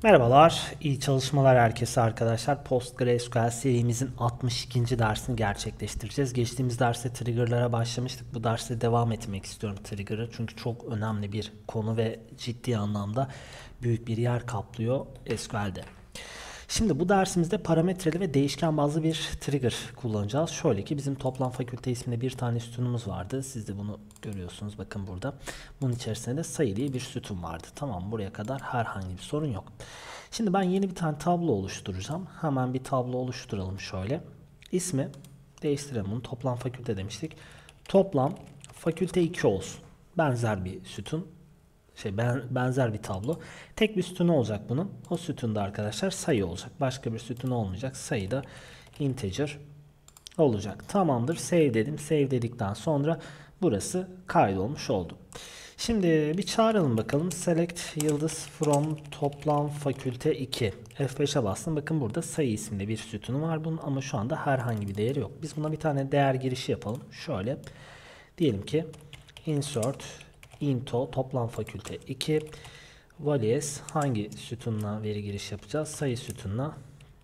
Merhabalar, iyi çalışmalar herkese arkadaşlar. PostgreSQL serimizin 62. dersini gerçekleştireceğiz. Geçtiğimiz derste trigger'lara başlamıştık. Bu derste devam etmek istiyorum trigger'ı. Çünkü çok önemli bir konu ve ciddi anlamda büyük bir yer kaplıyor SQL'de. Şimdi bu dersimizde parametreli ve değişken bazlı bir trigger kullanacağız. Şöyle ki bizim toplam fakülte isminde bir tane sütunumuz vardı. Siz de bunu görüyorsunuz bakın burada. Bunun içerisinde de sayı diye bir sütun vardı. Tamam, buraya kadar herhangi bir sorun yok. Şimdi ben yeni bir tane tablo oluşturacağım. Hemen bir tablo oluşturalım şöyle. İsmi değiştirelim, bunu toplam fakülte demiştik. Toplam fakülte 2 olsun. Benzer bir sütun. Benzer bir tablo. Tek bir sütunu olacak bunun. O sütunda arkadaşlar sayı olacak. Başka bir sütun olmayacak. Sayı da integer olacak. Tamamdır. Save dedim. Save dedikten sonra burası kaydolmuş oldu. Şimdi bir çağıralım bakalım. Select yıldız from toplam fakülte 2. F5'e bastım. Bakın burada sayı isimli bir sütunu var bunun ama şu anda herhangi bir değeri yok. Biz buna bir tane değer girişi yapalım. Şöyle diyelim ki insert into toplam fakülte 2 values hangi sütunla veri giriş yapacağız? Sayı sütununa,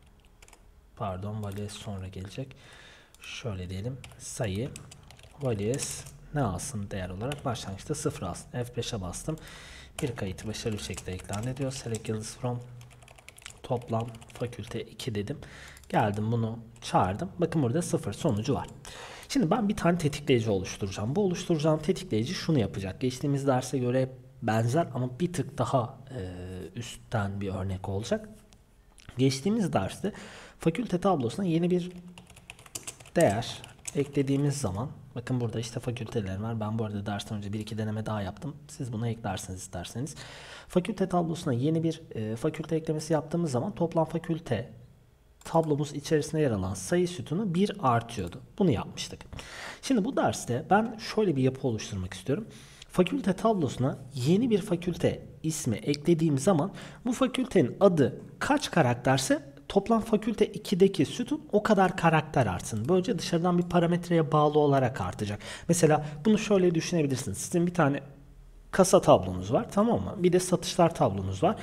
pardon, values sonra gelecek. Şöyle diyelim, sayı values ne alsın değer olarak? Başlangıçta 0 alsın. F5'e bastım. Bir kayıt başarılı bir şekilde eklendi diyor. Select yıldız from toplam fakülte 2 dedim. Geldim bunu çağırdım. Bakın burada 0 sonucu var. Şimdi ben bir tane tetikleyici oluşturacağım. Bu oluşturacağım tetikleyici şunu yapacak. Geçtiğimiz derse göre benzer ama bir tık daha üstten bir örnek olacak. Geçtiğimiz derste fakülte tablosuna yeni bir değer eklediğimiz zaman, bakın burada işte fakülteler var. Ben bu arada dersten önce bir iki deneme daha yaptım. Siz bunu eklersiniz isterseniz. Fakülte tablosuna yeni bir fakülte eklemesi yaptığımız zaman toplam fakülte tablomuz içerisinde yer alan sayı sütunu 1 artıyordu. Bunu yapmıştık. Şimdi bu derste ben şöyle bir yapı oluşturmak istiyorum. Fakülte tablosuna yeni bir fakülte ismi eklediğim zaman bu fakültenin adı kaç karakterse toplam fakülte 2'deki sütun o kadar karakter artsın. Böylece dışarıdan bir parametreye bağlı olarak artacak. Mesela bunu şöyle düşünebilirsiniz. Sizin bir tane kasa tablonuz var, tamam mı? Bir de satışlar tablonuz var.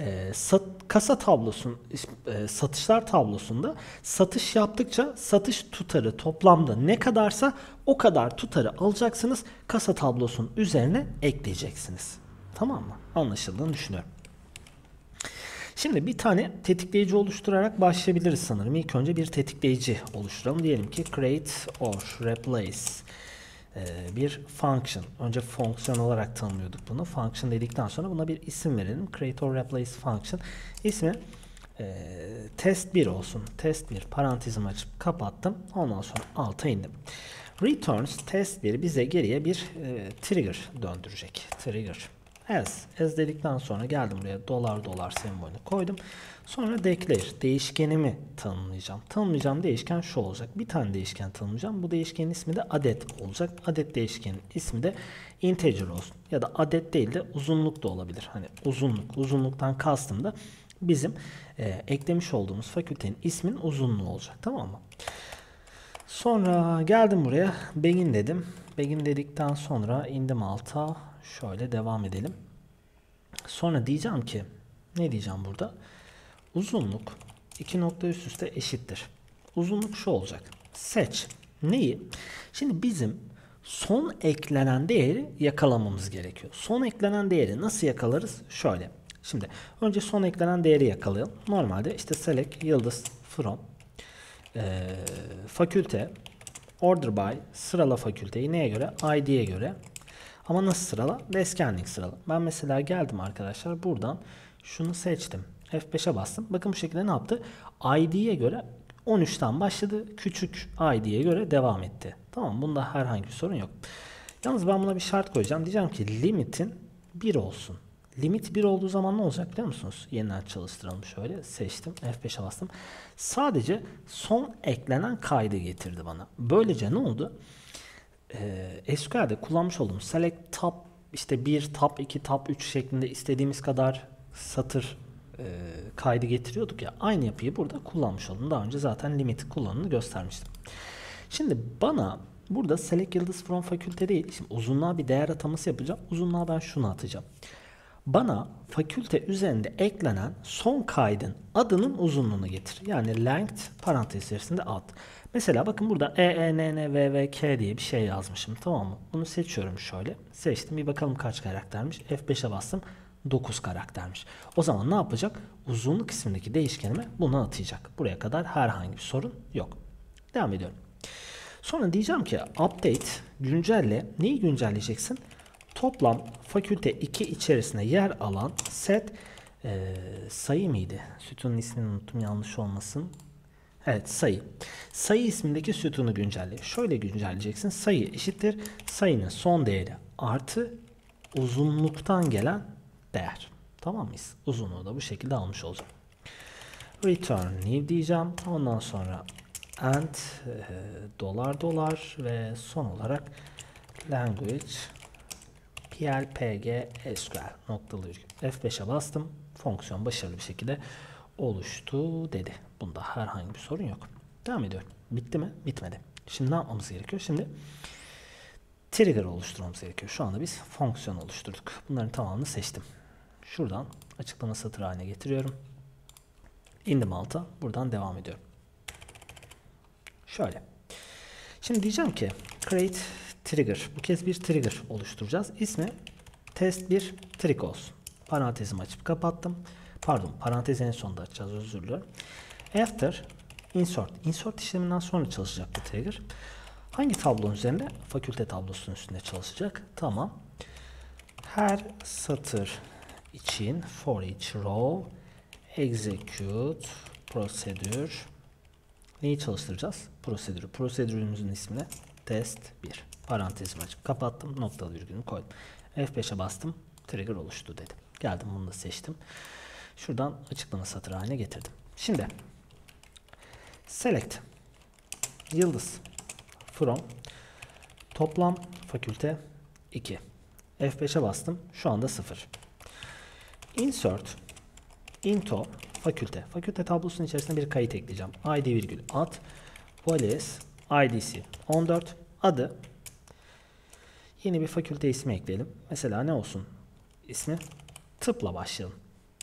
Satışlar tablosunda satış yaptıkça satış tutarı toplamda ne kadarsa o kadar tutarı alacaksınız. Kasa tablosunun üzerine ekleyeceksiniz. Tamam mı? Anlaşıldığını düşünüyorum. Şimdi bir tane tetikleyici oluşturarak başlayabiliriz sanırım. İlk önce bir tetikleyici oluşturalım. Diyelim ki create or replace bir function. Önce fonksiyon olarak tanımlıyorduk bunu. Function dedikten sonra buna bir isim verelim. Create or replace function. İsmi test 1 olsun. Test 1 parantezimi açıp kapattım. Ondan sonra alta indim. Returns test 1 bize geriye bir trigger döndürecek. Trigger. As dedikten sonra geldim buraya dolar sembolünü koydum. Sonra declare değişkenimi tanımlayacağım. Tanımlayacağım değişken şu olacak. Bir tane değişken tanımlayacağım. Bu değişkenin ismi de adet olacak. Adet değişkenin ismi de integer olsun. Ya da adet değil de uzunluk da olabilir. Hani uzunluktan kastım da bizim eklemiş olduğumuz fakültenin ismin uzunluğu olacak. Tamam mı? Sonra geldim buraya begin dedim. Begin dedikten sonra indim alta. Şöyle devam edelim. Sonra diyeceğim ki ne diyeceğim burada? Uzunluk 2 nokta üst üste eşittir. Uzunluk şu olacak. Seç. Neyi? Şimdi bizim son eklenen değeri yakalamamız gerekiyor. Son eklenen değeri nasıl yakalarız? Şöyle. Şimdi önce son eklenen değeri yakalayalım. Normalde işte select yıldız from fakülte order by sırala fakülteyi neye göre? ID'ye göre. Ama nasıl sırala? Descending sırala. Ben mesela geldim arkadaşlar buradan şunu seçtim. F5'e bastım. Bakın bu şekilde ne yaptı? ID'ye göre 13'ten başladı. Küçük ID'ye göre devam etti. Tamam, bunda herhangi bir sorun yok. Yalnız ben buna bir şart koyacağım. Diyeceğim ki limitin 1 olsun. Limit 1 olduğu zaman ne olacak biliyor musunuz? Yeniden çalıştıralım şöyle. Seçtim. F5'e bastım. Sadece son eklenen kaydı getirdi bana. Böylece ne oldu? SQL'de kullanmış olduğumuz select tab işte 1 tab 2 tab 3 şeklinde istediğimiz kadar satır kaydı getiriyorduk ya, aynı yapıyı burada kullanmış oldum. Daha önce zaten limit kullanımını göstermiştim. Şimdi bana burada select yıldız from fakülte değil, şimdi uzunluğa bir değer ataması yapacağım. Uzunluğa ben şunu atacağım. Bana fakülte üzerinde eklenen son kaydın adının uzunluğunu getir. Yani length parantez içerisinde ad. Mesela bakın burada EENNVVK diye bir şey yazmışım, tamam mı? Bunu seçiyorum şöyle. Seçtim, bir bakalım kaç karaktermiş. F5'e bastım. 9 karaktermiş. O zaman ne yapacak? Uzunluk ismindeki değişkenime bunu atayacak. Buraya kadar herhangi bir sorun yok. Devam ediyorum. Sonra diyeceğim ki update, güncelle. Neyi güncelleyeceksin? Toplam fakülte 2 içerisinde yer alan set sayı mıydı? Sütunun ismini unuttum, yanlış olmasın. Evet, sayı. Sayı ismindeki sütunu güncelle. Şöyle güncelleyeceksin. Sayı eşittir sayının son değeri artı uzunluktan gelen değer. Tamam mıyız? Uzunluğu da bu şekilde almış olacağım. Return new diyeceğim. Ondan sonra and dolar ve son olarak language plpg sql noktalı virgül. F5'e bastım. Fonksiyon başarılı bir şekilde oluştu dedi. Bunda herhangi bir sorun yok. Devam ediyorum. Bitti mi? Bitmedi. Şimdi ne yapmamız gerekiyor? Şimdi trigger oluşturmamız gerekiyor. Şu anda biz fonksiyon oluşturduk. Bunların tamamını seçtim. Şuradan açıklama satırı haline getiriyorum. İndim alta. Buradan devam ediyorum. Şöyle. Şimdi diyeceğim ki create trigger. Bu kez bir trigger oluşturacağız. İsmi test 1 trig olsun. Parantezimi açıp kapattım. Pardon, parantezi en sonda açacağız, özür diliyorum. After insert. Insert işleminden sonra çalışacak bu trigger. Hangi tablonun üzerinde? Fakülte tablosunun üstünde çalışacak. Tamam. Her satır için for each row execute procedure. Neyi çalıştıracağız? Prosedürü. Prosedürümüzün ismine test 1. Parantezimi açıp kapattım. Noktalı virgülünü koydum. F5'e bastım. Trigger oluştu dedi. Geldim, bunu da seçtim. Şuradan açıklama satırı haline getirdim. Şimdi select yıldız from toplam fakülte 2. F5'e bastım. Şu anda 0. Insert into fakülte. Fakülte tablosunun içerisine bir kayıt ekleyeceğim. ID virgül ad vales id'si 14. Adı, yeni bir fakülte ismi ekleyelim. Mesela ne olsun ismi? Tıpla başlayalım.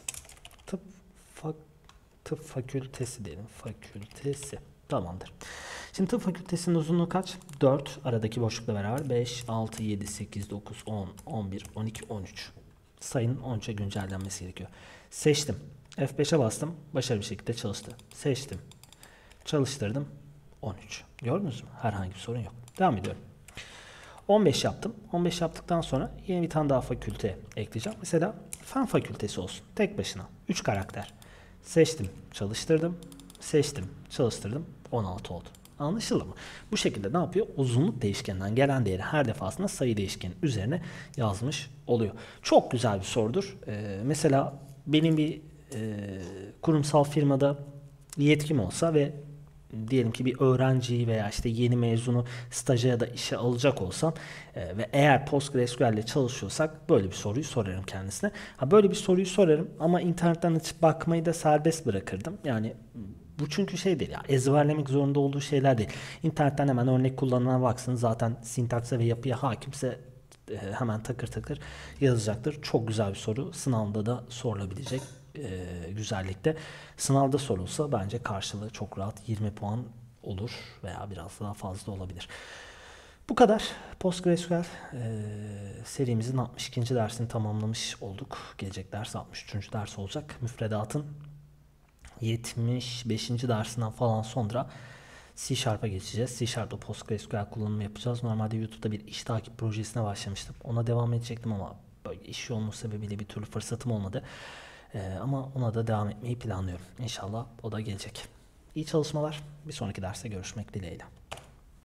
Tıp fakültesi diyelim. Fakültesi. Tamamdır. Şimdi tıp fakültesinin uzunluğu kaç? 4. Aradaki boşlukla beraber 5, 6, 7, 8, 9, 10, 11, 12, 13. Sayının 13'e güncellenmesi gerekiyor. Seçtim. F5'e bastım. Başarılı bir şekilde çalıştı. Seçtim. Çalıştırdım. 13. Gördünüz mü? Herhangi bir sorun yok. Devam ediyorum. 15 yaptım. 15 yaptıktan sonra yeni bir tane daha fakülte ekleyeceğim. Mesela fen fakültesi olsun. Tek başına. 3 karakter. Seçtim. Çalıştırdım. Seçtim. Çalıştırdım. 16 oldu. Anlaşıldı mı? Bu şekilde ne yapıyor? Uzunluk değişkeninden gelen değeri her defasında sayı değişkenin üzerine yazmış oluyor. Çok güzel bir sorudur. Mesela benim bir kurumsal firmada yetkim olsa ve diyelim ki bir öğrenciyi veya işte yeni mezunu staja ya da işe alacak olsam ve eğer PostgreSQL ile çalışıyorsak böyle bir soruyu sorarım kendisine. Böyle bir soruyu sorarım ama internetten açıp bakmayı da serbest bırakırdım. Yani bu çünkü şey değil ya, ezberlemek zorunda olduğu şeyler değil. İnternetten hemen örnek kullanımına baksın, zaten sintakse ve yapıya hakimse hemen takır takır yazacaktır. Çok güzel bir soru. Sınavda da sorulabilecek güzellikte. Sınavda sorulsa bence karşılığı çok rahat 20 puan olur veya biraz daha fazla olabilir. Bu kadar. PostgreSQL serimizin 62. dersini tamamlamış olduk. Gelecek ders 63. ders olacak. Müfredatın 75. dersinden falan sonra C Sharp'a geçeceğiz. C Sharp'ta PostgreSQL kullanımı yapacağız. Normalde YouTube'da bir iş takip projesine başlamıştım. Ona devam edecektim ama böyle iş yoğunluğu sebebiyle bir türlü fırsatım olmadı. Ama ona da devam etmeyi planlıyorum. İnşallah o da gelecek. İyi çalışmalar. Bir sonraki derste görüşmek dileğiyle.